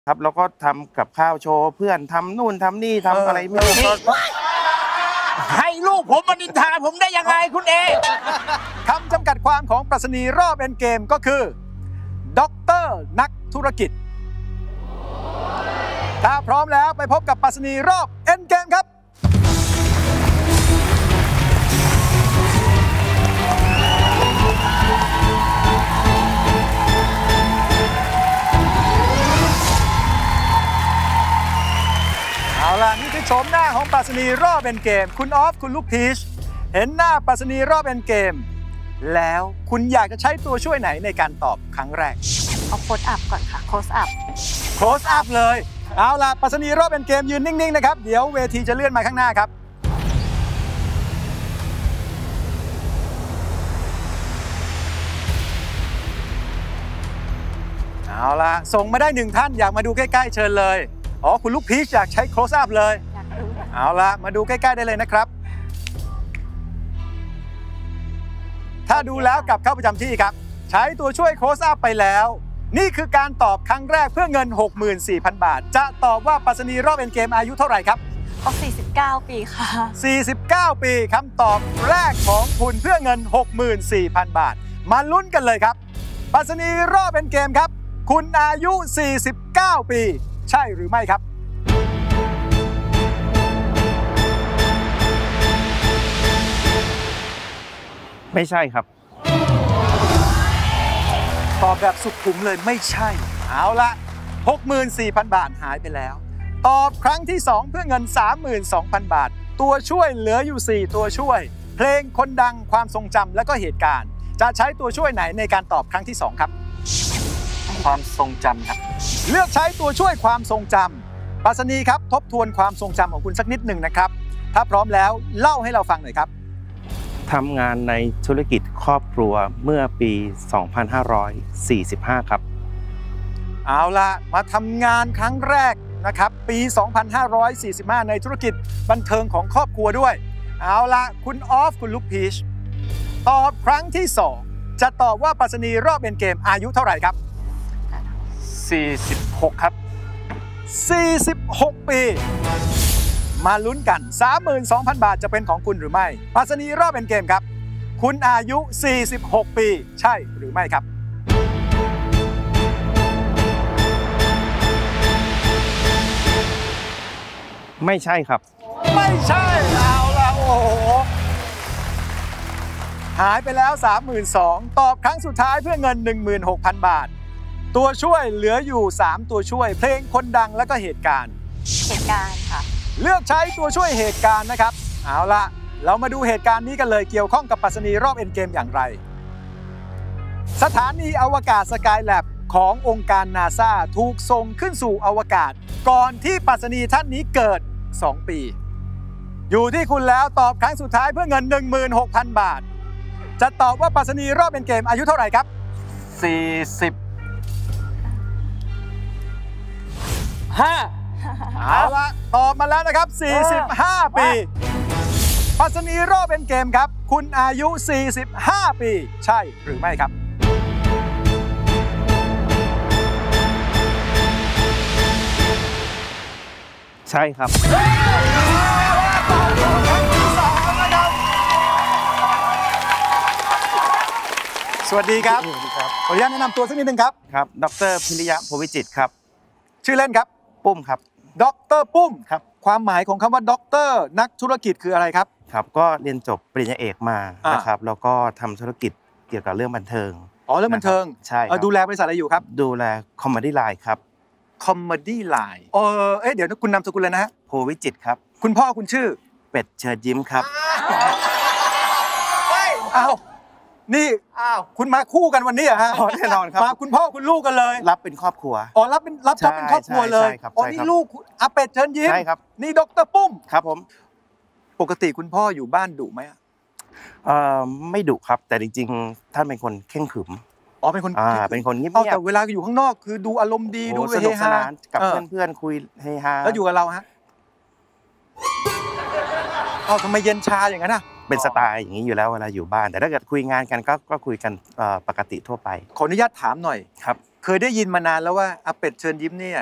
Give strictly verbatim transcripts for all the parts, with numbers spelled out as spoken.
ครับแล้วก็ทำกับข้าวโชว์เพื่อนทำนู่นทำนี่ทำอะไรไม่รู้ให้ลูกผมมานินทาผมได้ยังไงคุณเอคำจำกัดความของปรัชนีรอบเอ็นเกมก็คือด็อกเตอร์นักธุรกิจถ้าพร้อมแล้วไปพบกับปรัชนีรอบเอ็นเกมครับเอาล่ะนี่คือโฉมหน้าของปรัชนีรอบเอ็นเกมคุณออฟคุณลูกพีชเห็นหน้าปรัชนีรอบเอ็นเกมแล้วคุณอยากจะใช้ตัวช่วยไหนในการตอบครั้งแรกเอาโค้ดอัพก่อนค่ะโค้ดอัพโค้ดอัพเลยเอาล่ะปรัชนีรอบเอ็นเกมยืนนิ่งๆนะครับเดี๋ยวเวทีจะเลื่อนมาข้างหน้าครับเอาล่ะส่งมาได้หนึ่งท่านอยากมาดูใกล้ๆเชิญเลยอ๋อคุณลูกพีชอยากใช้ close up เลยเอาล่ะมาดูใกล้ๆได้เลยนะครับถ้าดูแล้วกลับเข้าประจำที่ครับใช้ตัวช่วย close up ไปแล้วนี่คือการตอบครั้งแรกเพื่อเงิน หกหมื่นสี่พัน บาทจะตอบว่าปรัชนีรอบเอ็นเกมอายุเท่าไหร่ครับเอาสี่สิบเก้าปีค่ะสี่สิบเก้าปีคำตอบแรกของคุณเพื่อเงิน หกหมื่นสี่พัน บาทมาลุ้นกันเลยครับปรัชนีรอบเอ็นเกมครับคุณอายุสี่สิบเก้าปีใช่หรือไม่ครับไม่ใช่ครับตอบแบบสุขุมเลยไม่ใช่เอาละ หกหมื่นสี่พัน บาทหายไปแล้วตอบครั้งที่สองเพื่อเงิน สามหมื่นสองพัน บาทตัวช่วยเหลืออยู่สี่ตัวช่วยเพลงคนดังความทรงจำและก็เหตุการณ์จะใช้ตัวช่วยไหนในการตอบครั้งที่สองครับความทรงจำครับเลือกใช้ตัวช่วยความทรงจำปรัชนีครับทบทวนความทรงจำของคุณสักนิดหนึ่งนะครับถ้าพร้อมแล้วเล่าให้เราฟังหน่อยครับทำงานในธุรกิจครอบครัวเมื่อปี สองพันห้าร้อยสี่สิบห้า ครับเอาล่ะมาทำงานครั้งแรกนะครับปี สองพันห้าร้อยสี่สิบห้า ในธุรกิจบันเทิงของครอบครัวด้วยเอาล่ะคุณออฟคุณลูกพีชตอบครั้งที่สองจะตอบว่าปรัชนีรอบเอ็นเกมอายุเท่าไหร่ครับสี่สิบหกครับสี่สิบหกปีมาลุ้นกัน สามหมื่นสองพัน บาทจะเป็นของคุณหรือไม่ปรัชนีรอบเอ็นเกมครับคุณอายุสี่สิบหกปีใช่หรือไม่ครับไม่ใช่ครับไม่ใช่เอาละโอ้โหหายไปแล้ว สามหมื่นสองพัน ตอบครั้งสุดท้ายเพื่อเงิน หนึ่งหมื่นหกพัน บาทตัวช่วยเหลืออยู่สามตัวช่วยเพลงคนดังและก็เหตุการณ์เหตุการณ์ค่ะเลือกใช้ตัวช่วยเหตุการณ์นะครับเอาละเรามาดูเหตุการณ์นี้กันเลยเกี่ยวข้องกับปรัชนีรอบเอ็นเกมอย่างไรสถานีอวกาศสกายแลบขององค์การนาซาถูกส่งขึ้นสู่อวกาศก่อนที่ปรัชนีท่านนี้เกิดสองปีอยู่ที่คุณแล้วตอบครั้งสุดท้ายเพื่อเงิน หนึ่งหมื่นหกพัน บาทจะตอบว่าปรัชนีรอบเอ็นเกมอายุเท่าไหร่ครับสี่สิบห้าเอาละตอบมาแล้วนะครับสี่สิบห้าปีปรัชนีรอบเอ็นเกมครับคุณอายุสี่สิบห้าปีใช่หรือไม่ครับใช่ครับสวัสดีครับขออนุญาตแนะนำตัวสักนิดนึงครับครับดร.พิริยะ โพวิจิตรครับชื่อเล่นครับปุ้มครับดร.ปุ้มครับความหมายของคำว่าด็อกเตอร์นักธุรกิจคืออะไรครับครับก็เรียนจบปริญญาเอกมานะครับแล้วก็ทำธุรกิจเกี่ยวกับเรื่องบันเทิงอ๋อเรื่องบันเทิงใช่ดูแลบริษัทอะไรอยู่ครับดูแลคอมเมดี้ไลน์ครับคอมเมดี้ไลน์เออเอ๊ะเดี๋ยวคุณนามสกุลเลยนะฮะโพวิจิตรครับคุณพ่อคุณชื่อเป็ดเชิญยิ้มครับอ้าวนี่อ้าวคุณมาคู่กันวันนี้เหรอฮะแน่นอนครับมาคุณพ่อคุณลูกกันเลยรับเป็นครอบครัวอ๋อรับเป็นรับรับเป็นครอบครัวเลยอ๋อนี่ลูกอาเป็ดเชิญยิ้มใช่ครับนี่ดร.ปุ้มครับผมปกติคุณพ่ออยู่บ้านดุไหมเอ่อไม่ดุครับแต่จริงๆท่านเป็นคนเข่งขรึมอ๋อเป็นคนอ่าเป็นคนเงียบแต่เวลาอยู่ข้างนอกคือดูอารมณ์ดีดูสนุกสนานกับเพื่อนๆคุยเฮฮาแล้วอยู่กับเราฮะอ้าวทำไมเย็นชาอย่างนั้นอ่ะเป็นสไตล์อย่างนี้อยู่แล้วเวลาอยู่บ้านแต่ถ้าเกิดคุยงานกันก็ก็คุยกันปกติทั่วไปขออนุญาตถามหน่อยครับเคยได้ยินมานานแล้วว่าอาเป็ดเชิญยิ้มเนี่ย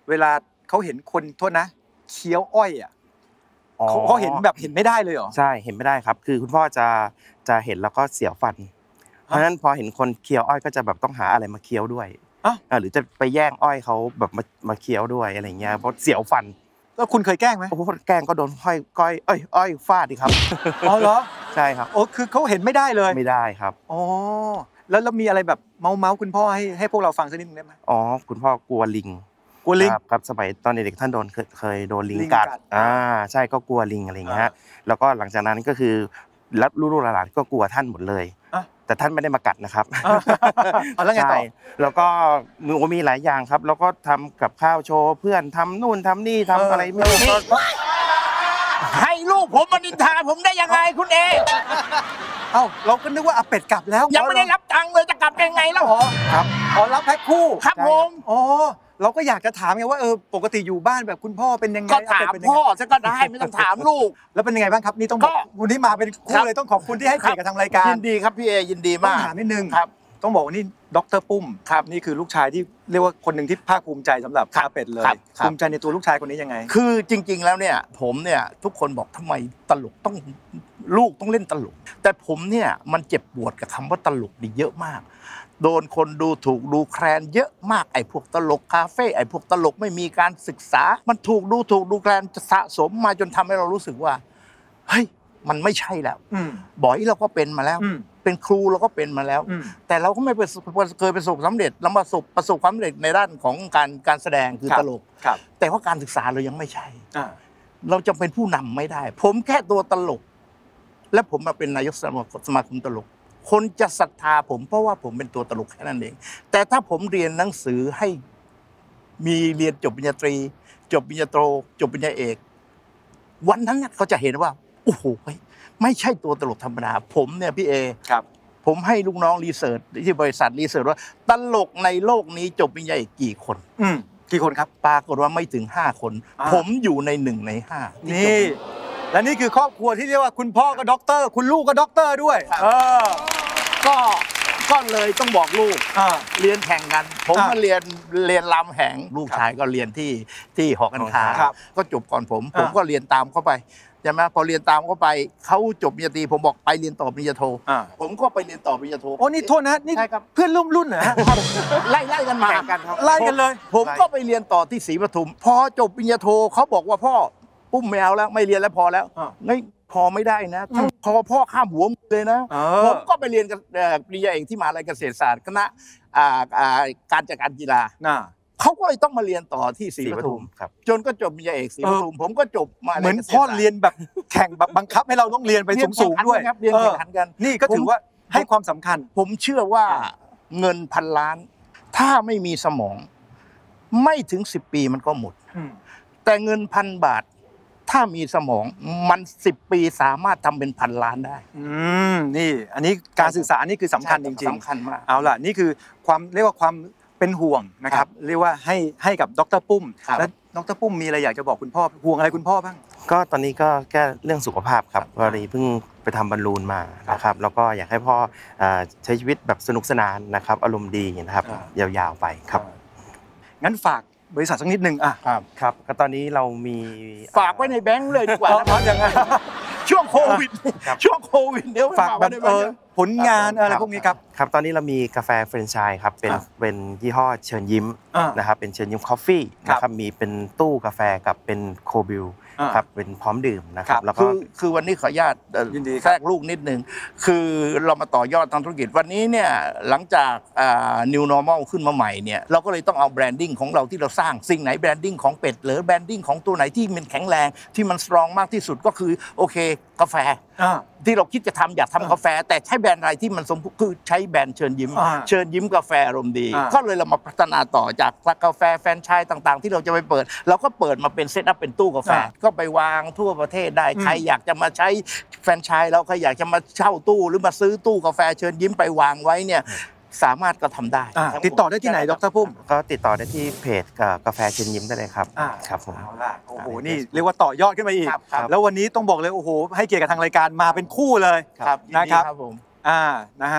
เวลาเขาเห็นคนโทษนะเคี้ยวอ้อยอ่ะเขาเขาเห็นแบบเห็นไม่ได้เลยเหรอใช่เห็นไม่ได้ครับคือคุณพ่อจะจะเห็นแล้วก็เสียวฟันเพราะฉะนั้นพอเห็นคนเคี้ยวอ้อยก็จะแบบต้องหาอะไรมาเคี้ยวด้วยหรือจะไปแย่งอ้อยเขาแบบมามาเคี้ยวด้วยอะไรเงี้ยเพราะเสียวฟันแล้วคุณเคยแกล้งไหมโอ้โหแกล้งก็โดนห้อยก้อยเอ้ยอ้อยฟาดดิครับอ๋อเหรอใช่ครับโอ้คือเขาเห็นไม่ได้เลยไม่ได้ครับอ๋อแล้วแล้วมีอะไรแบบเมาเมาคุณพ่อให้ให้พวกเราฟังสักนิดนึงได้ไหมอ๋อคุณพ่อกลัวลิงกลัวลิงครับสมัยตอนเด็กๆท่านโดนเคยโดนลิงกัดอ่าใช่ก็กลัวลิงอะไรเงี้ยแล้วก็หลังจากนั้นก็คือรับลูกๆหลานๆก็กลัวท่านหมดเลยแต่ท่านไม่ได้มากัดนะครับเอาแล้วไงต่อแล้วก็มีมีหลายอย่างครับแล้วก็ทำกับข้าวโชว์เพื่อนทำนู่นทำนี่ทำอะไรไม่รู้ให้ลูกผมมานินทาผมได้ยังไงคุณเอเอ้าเราก็นึกว่าอาเป็ดกลับแล้วยังไม่ได้รับตังค์เลยจะกลับยังไงแล้วครับอ๋อรับแพ็คคู่ครับผมอ๋อเราก็อยากจะถามไงว่าเออปกติอยู่บ้านแบบคุณพ่อเป็นยังไงก็ถามพ่อซะก็ได้ไม่ต้องถามลูกแล้วเป็นยังไงบ้างครับนี่ต้องบอกวันนี้มาเป็นคู่เลยต้องขอบคุณที่ให้เกียรติกับทางรายการยินดีครับพี่เอยินดีมากต้องถามนิดนึงครับต้องบอกว่านี่ดร.ปุ้มครับนี่คือลูกชายที่เรียกว่าคนหนึ่งที่ภาคภูมิใจสำหรับอาเป็ดเลยภูมิใจในตัวลูกชายคนนี้ยังไงคือจริงๆแล้วเนี่ยผมเนี่ยทุกคนบอกทำไมตลกต้องลูกต้องเล่นตลกแต่ผมเนี่ยมันเจ็บปวดกับคำว่าตลกนี่เยอะมากโดนคนดูถูกดูแคลนเยอะมากไอ้พวกตลกคาเฟ่ไอ้พวกตลกไม่มีการศึกษามันถูกดูถูกดูแคลนสะสมมาจนทำให้เรารู้สึกว่าเฮ้ยมันไม่ใช่แล้วบ่อยเราก็เป็นมาแล้วเป็นครูเราก็เป็นมาแล้วแต่เราก็ไม่เคยประสบสำเร็จเราประสบประสบความสำเร็จในด้านของการการแสดงคือตลกแต่ว่าการศึกษาเรายังไม่ใช่เราจะเป็นผู้นำไม่ได้ผมแค่ตัวตลกและผมมาเป็นนายกสมาคมตลกคนจะศรัทธาผมเพราะว่าผมเป็นตัวตลกแค่นั้นเองแต่ถ้าผมเรียนหนังสือให้มีเรียนจบปริญญาตรีจบปริญญาโทจบปริญญาเอกวันนั้นเขาจะเห็นว่าโอ้โหไม่ใช่ตัวตลกธรรมดาผมเนี่ยพี่เอครับผมให้ลูกน้องรีเสิร์ชที่บริษัทรีเสิร์ชว่าตลกในโลกนี้จบปริญญาเอกกี่คนอืมกี่คนครับปรากฏว่าไม่ถึงห้าคนผมอยู่ในหนึ่งในห้านี่และนี่คือครอบครัวที่เรียกว่าคุณพ่อก็ด็อกเตอร์คุณลูกก็ด็อกเตอร์ด้วยเออก็ก็เลยต้องบอกลูกเรียนแข่งกันผมมาเรียนเรียนรำแหงลูกชายก็เรียนที่ที่หอการค้าก็จบก่อนผมผมก็เรียนตามเข้าไปใช่ไหมพอเรียนตามเข้าไปเขาจบปริญญาตรีผมบอกไปเรียนต่อปริญญาโทผมก็ไปเรียนต่อปริญญาโทโอ้นี่โทษนะนี่เพื่อนร่วมรุ่นเหรอไล่ไล่กันมาไล่กันเลยผมก็ไปเรียนต่อที่ศรีปทุมพอจบปริญญาโทเขาบอกว่าพ่อปุ้มไม่เอาแล้วไม่เรียนแล้วพอแล้วไม่พอไม่ได้นะพอพ่อข้ามหัวเลยนะผมก็ไปเรียนกับปริญญาเอกที่มหาวิทยาลัยเกษตรศาสตร์คณะการจัดการกีฬาเขาก็เลยต้องมาเรียนต่อที่ศรีปทุมจนก็จบปริญญาเอกศรีปทุมผมก็จบมาเหมือนพ่อเรียนแบบแข่งแบบบังคับให้เราต้องเรียนไปสูงๆด้วยเรียนแข่งขันกันนี่ก็ถือว่าให้ความสำคัญผมเชื่อว่าเงินพันล้านถ้าไม่มีสมองไม่ถึงสิบปีมันก็หมดแต่เงินพันบาทถ้ามีสมองมันสิบปีสามารถทำเป็นพันล้านได้อืมนี่อันนี้การศึกษานี่คือสำคัญจริงๆสำคัญมากเอาล่ะนี่คือความเรียกว่าความเป็นห่วงนะครับเรียกว่าให้ให้กับดร.ปุ้มแล้วดร.ปุ้มมีอะไรอยากจะบอกคุณพ่อห่วงอะไรคุณพ่อบ้างก็ตอนนี้ก็แก้เรื่องสุขภาพครับพอดีเพิ่งไปทำบอลลูนมานะครับแล้วก็อยากให้พ่อใช้ชีวิตแบบสนุกสนานนะครับอารมณ์ดีนะครับยาวๆไปครับงั้นฝากบริษัทสักนิดนึงอ่ะครับครับก็ตอนนี้เรามีฝากไว้ในแบงค์เลยดีกว่าเพราะยังไงช่วงโควิดช่วงโควิดเดี๋ยวฝากแบบผลงานอะไรพวกนี้ครับครับตอนนี้เรามีกาแฟแฟรนไชส์ครับเป็นเป็นยี่ห้อเชิญยิ้มนะครับเป็นเชิญยิ้มคอฟฟี่นะครับมีเป็นตู้กาแฟกับเป็นโคบิลครับเป็นพร้อมดื่มนะครับแล้วก็คือวันนี้ขออนุญาตแทรกลูกนิดนึงคือเรามาต่อยอดทางธุรกิจวันนี้เนี่ยหลังจาก New Normal ขึ้นมาใหม่เนี่ยเราก็เลยต้องเอาแบรนดิ้งของเราที่เราสร้างสิ่งไหนแบรนดิ้งของเป็ดหรือแบรนดิ้งของตัวไหนที่มันแข็งแรงที่มันสตรองมากที่สุดก็คือโอเคกาแฟที่เราคิดจะทำอยากทำกาแฟแต่ใช้แบรนด์อะไรที่มันสมคือใช้แบรนด์เชิญยิ้มเชิญยิ้มกาแฟอารมณ์ดีก็เลยเรามาพัฒนาต่อจากกาแฟแฟรนไชส์ต่างๆที่เราจะไปเปิดเราก็เปิดมาเป็นเซตอัพเป็นตู้กาแฟก็ไปวางทั่วประเทศได้ใครอยากจะมาใช้แฟรนไชส์เราใครอยากจะมาเช่าตู้หรือมาซื้อตู้กาแฟเชิญยิ้มไปวางไว้เนี่ยสามารถก็ทำได้ติดต่อได้ที่ไหนดร.ปุ้มก็ติดต่อได้ที่เพจกาแฟเชิญยิ้มได้เลยครับครับผมเอาล่ะโอ้โหนี่เรียกว่าต่อยอดขึ้นมาอีกแล้ววันนี้ต้องบอกเลยโอ้โหให้เกียรติกับทางรายการมาเป็นคู่เลยนะครับผมอ่านะฮะ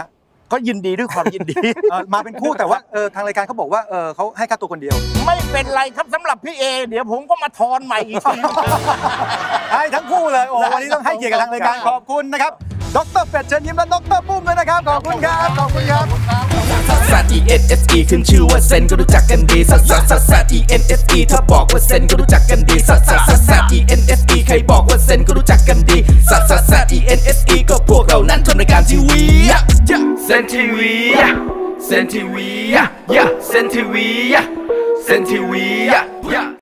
ก็ยินดีด้วยความยินดีเอ่อมาเป็นคู่แต่ว่าเออทางรายการเขาบอกว่าเออเขาให้ค่าตัวคนเดียวไม่เป็นไรครับสำหรับพี่เอเดี๋ยวผมก็มาทอนใหม่อีกทีให้ทั้งคู่เลยโอ้วันนี้ต้องให้เกียรติกับทางรายการขอบคุณนะครับดรเป็ดเชิญยิ้มและดรปุ้มด้วยนะครับขอบคุณครับขอบคุณครับซัส อี เอ็น เอส อี ขึ้นชื่อว่าเซนก็รู้จักกันดีซัสซัสซัสซัส อี เอ็น เอส อี ถ้าบอกว่าเซนก็รู้จักกันดีซัสซัสซัสซัส อี เอ็น เอส อี ใครบอกว่าเซนก็รู้จักกันดีซัสซัสซัส อี เอ็น เอส อี ก็พวกเรานั้นทำรายการทีวีเซนทีวีเซนทีวีเซนทีวีเซนทีวี